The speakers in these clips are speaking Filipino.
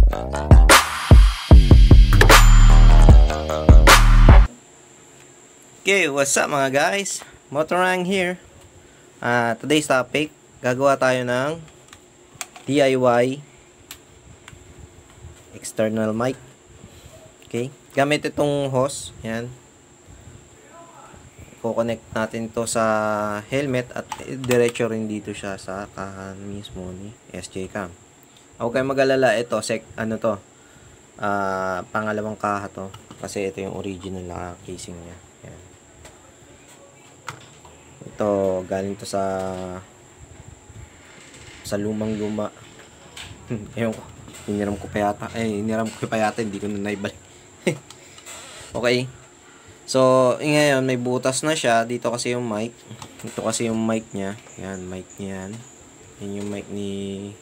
Okay, what's up mga guys? Motorang here. Today's topic, gagawa tayo ng DIY external mic. Okay, gamit itong hose. Yan. I-connect natin to sa helmet at diretso rin dito siya sa kahan mismo ni SJ Cam. Huwag kayong mag-alala, ito pangalawang kaha to kasi ito yung original na casing niya. Yan. Ito galing to sa lumang-luma. Ayun ko. Iniram ko pa yata, hindi ko na naibalik. Okay. So, ngayon may butas na siya. Dito kasi yung mic. Ito kasi yung mic niya. Yan, mic niya yan. Yan yung mic ni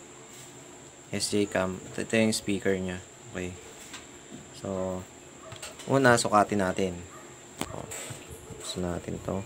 SJ Cam. Ito yung speaker niya. Okay. So, una, sukatin natin. Gusto natin to.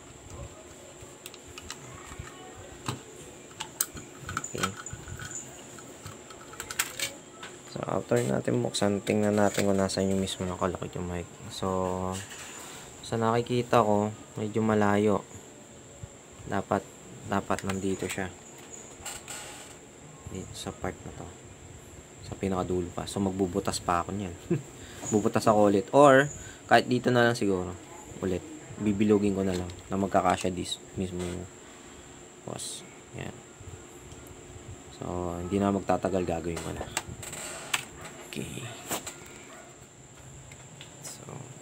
Okay. So, after natin buksan, tingnan natin kung nasan yung mismo nakalakit yung mic. So, sa nakikita ko, medyo malayo. Dapat nandito siya. Dito sa part na to. Sa pinakadulo pa. So, magbubutas pa ako niyan. Bubutas ako ulit. Or, kahit dito na lang siguro. Ulit. Bibilugin ko na lang. Na magkakasya mismo yung hose. Yan. So, hindi na magtatagal, gagawin ko na. Okay. So,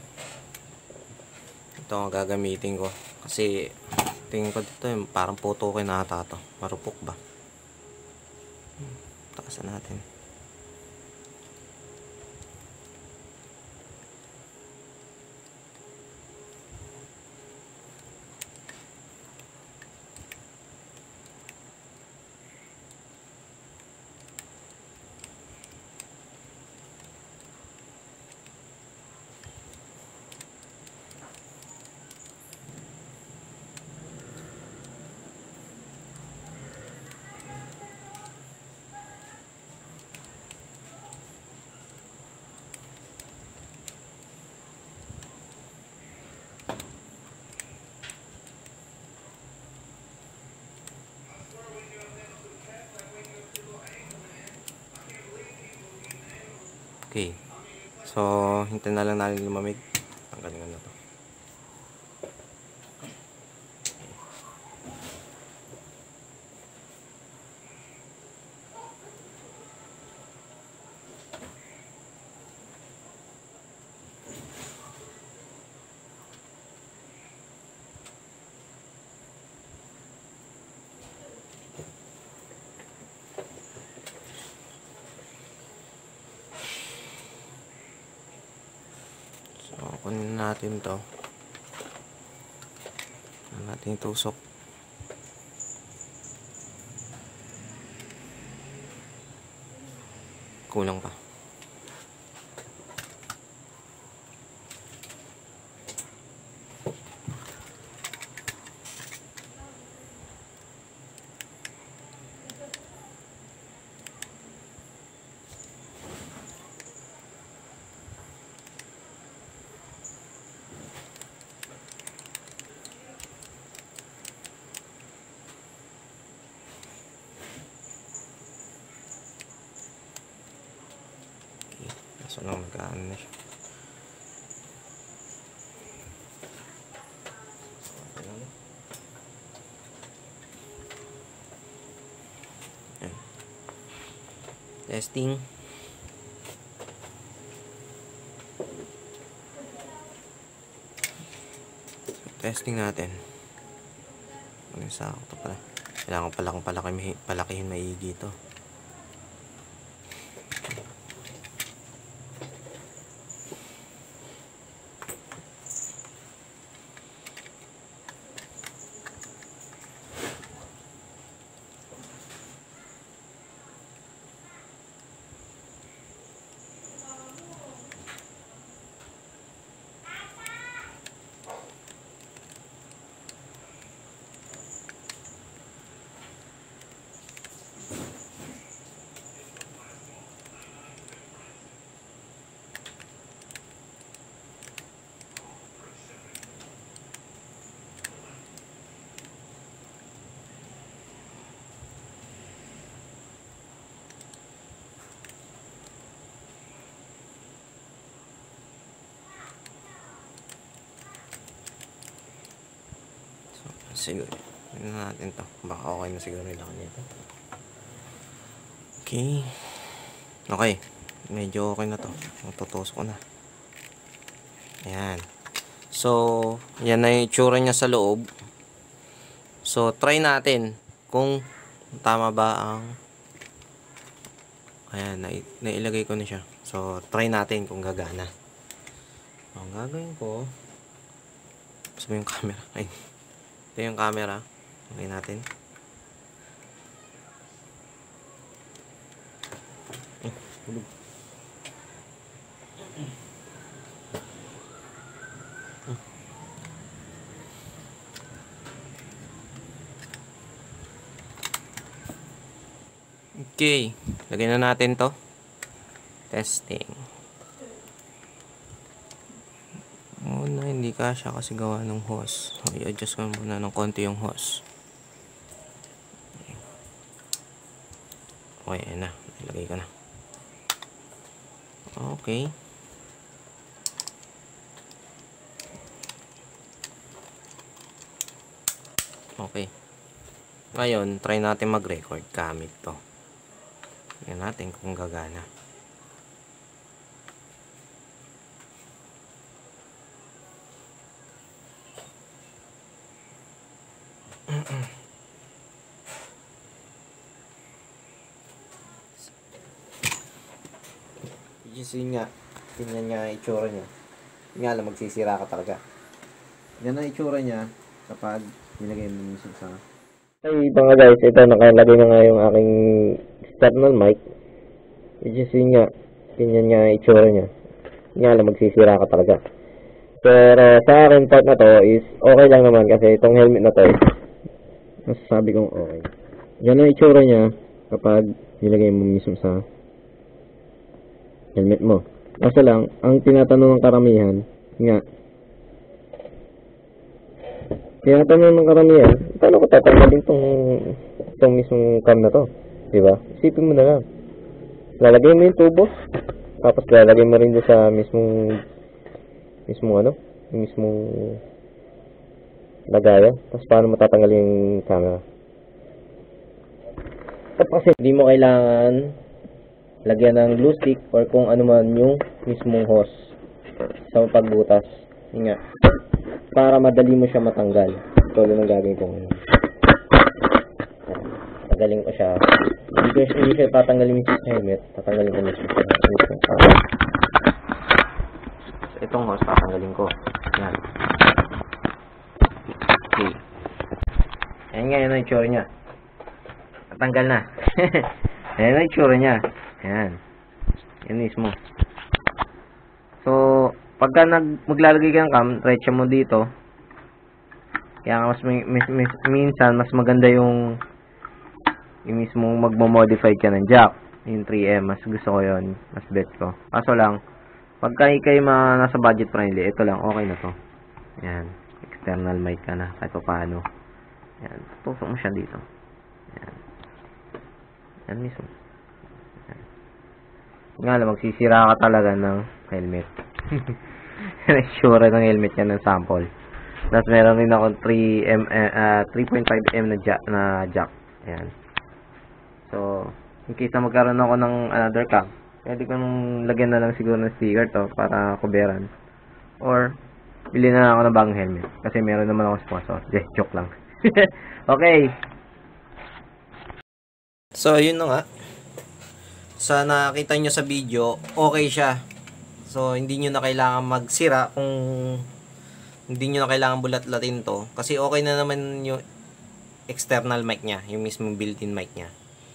ito ang gagamitin ko. Kasi, tingin ko dito, parang photo ko na ata ito. Marupok ba? Taasan natin. Okay. So, hintayin na lang natin lumamig. Tanggalin ko na to. Kunin natin to. Natin itusok. Kulang pa. So, nagkaan na siya. Ayan. Testing. Testing natin. Ano sa ako to pala? Kailangan pala kong palakihin maigi ito. Siguro. Tingnan natin to. Baka okay na siguro nila nito. Okay. Okay. Medyo okay na to. Matutusok ko na. Ayan. So, yan na yung itsura niya sa loob. So, try natin kung tama ba ang... Ayan, nailagay ko na siya. So, try natin kung gagana. Ang gagawin ko... Gusto mo yung camera? Ay, ito yung camera. Okay natin. Okay, lagyan na natin to. Testing. Oh na, hindi kasya kasi gawa ng hose. So, i-adjust ko muna ng konti yung hose. Okay, ayan na. Ilagay ko na. Okay. Okay. Ngayon, try natin mag-record gamit to. Tingnan natin kung gagana. Yun nga, tingnan niya yung itsura niya. Nga lang, magsisira ka talaga. Yan ang itsura niya kapag nilagay mo minsan sa... Hey mga guys, ito nakalagay na nga yung aking external mic. Which is yun nga, tingnan niya yung itsura niya. Nga lang, magsisira ka talaga. Pero sa akin part na to is okay lang naman kasi itong helmet na to is masasabi kong okay. Yan ang itsura niya kapag nilagay mo mismo sa helmet mo. Kaso lang, ang tinatanong ng karamihan, paano ko tatanggalin tong mismong cam na to? Diba? Isipin mo na lang. Lalagay mo yung tubo, tapos lalagay mo rin doon sa mismong lagayan. Tapos paano mo tatanggalin yung camera? Tapos hindi mo kailangan lagyan ng glue stick or kung ano man yung mismong hose sa pagbutas. Yun nga. Para madali mo siya matanggal. Tulad ng gagawin ko ngayon. Tanggalin ko siya. Hindi siya tatanggalin mismo sa helmet. Tatanggalin ko mismo sa helmet. So, itong hose tatanggalin ko. Yan. Okay. Ayan nga, yun ang itsura niya. Natanggal na. Ayan ang itsura niya. Ayan. Yan mismo. So, pagka maglalagay ka ng cam, diretso mo dito. Kaya mas minsan, mas maganda yung mismong magmo-modify ka ng jack. Yung 3M, mas gusto ko yun. Mas bet ko. Kaso lang, pagka ikay nasa budget friendly, ito lang, okay na to. Ayan. External mic ka na, kahit paano. Ayan. Tusok mo siya dito. Ayan. Ayan mismo. Nga lang, magsisira ka talaga ng helmet. Sure ng helmet yan ng sample. Tapos meron rin ako 3.5M na jack. Ayan. So, in case na magkaroon ako ng another cam, pwede ko nung lagyan na lang siguro ng sticker to para kuberan. Or, bili na lang ako ng bagong helmet. Kasi meron naman ako sponsor. Joke lang. Okay. So, yun na nga. Sa nakita nyo sa video, okay siya. So, hindi nyo na kailangan magsira kung hindi nyo na kailangan bulat-latin to. Kasi okay na naman yung external mic niya, yung mismong built-in mic niya.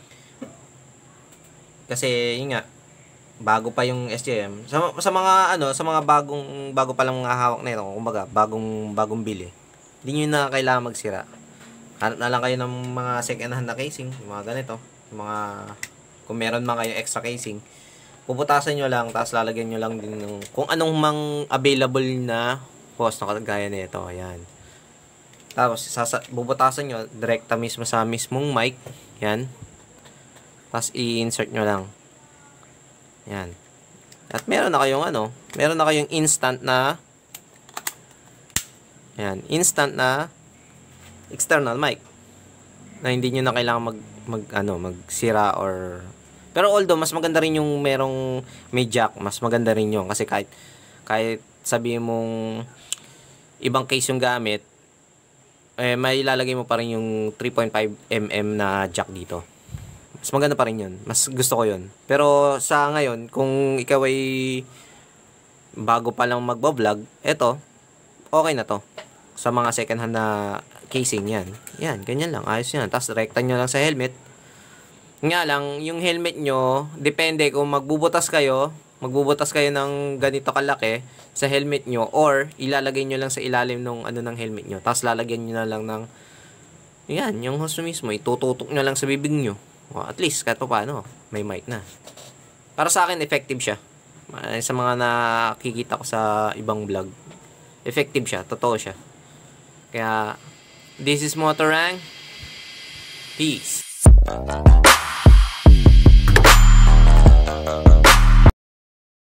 Kasi, yun nga, bago pa yung SJM. Sa mga bago pa lang mga hawak na ito, kumbaga, bagong bili. Hindi nyo na kailangan magsira. Hanap na lang kayo ng mga second-hand na casing, mga ganito, mga... Kung meron man kayo extra casing, puputasan nyo lang, tapos lalagyan nyo lang din ng kung anong mang available na hose na kagaya nito. Ayan. Tapos, bubutasan nyo, direkta mismo sa mismong mic. Yan. Tapos, i-insert nyo lang. Yan. At meron na kayong instant na external mic na hindi nyo na kailangan magsira or pero although mas maganda rin yung merong may jack, mas maganda rin yun kasi kahit sabihin mong ibang case yung gamit, may ilalagay mo pa rin yung 3.5mm na jack dito. Mas maganda pa rin yun. Mas gusto ko yun. Pero sa ngayon, kung ikaw ay bago pa lang magbablog, eto, okay na to. Sa mga second hand na casing yan. Yan, ganyan lang. Ayos yan. Tapos rekta nyo lang sa helmet. Nga lang, yung helmet nyo, depende kung magbubutas kayo ng ganito kalaki sa helmet nyo or ilalagay nyo lang sa ilalim ng helmet nyo. Tapos lalagyan nyo na lang ng yan, yung hose mismo. Itututok nyo lang sa bibig nyo. O, at least, kahit pa paano, may mic na. Para sa akin, effective siya. Sa mga nakikita ko sa ibang vlog, effective siya. Totoo siya. Kaya, this is Motorang. Peace.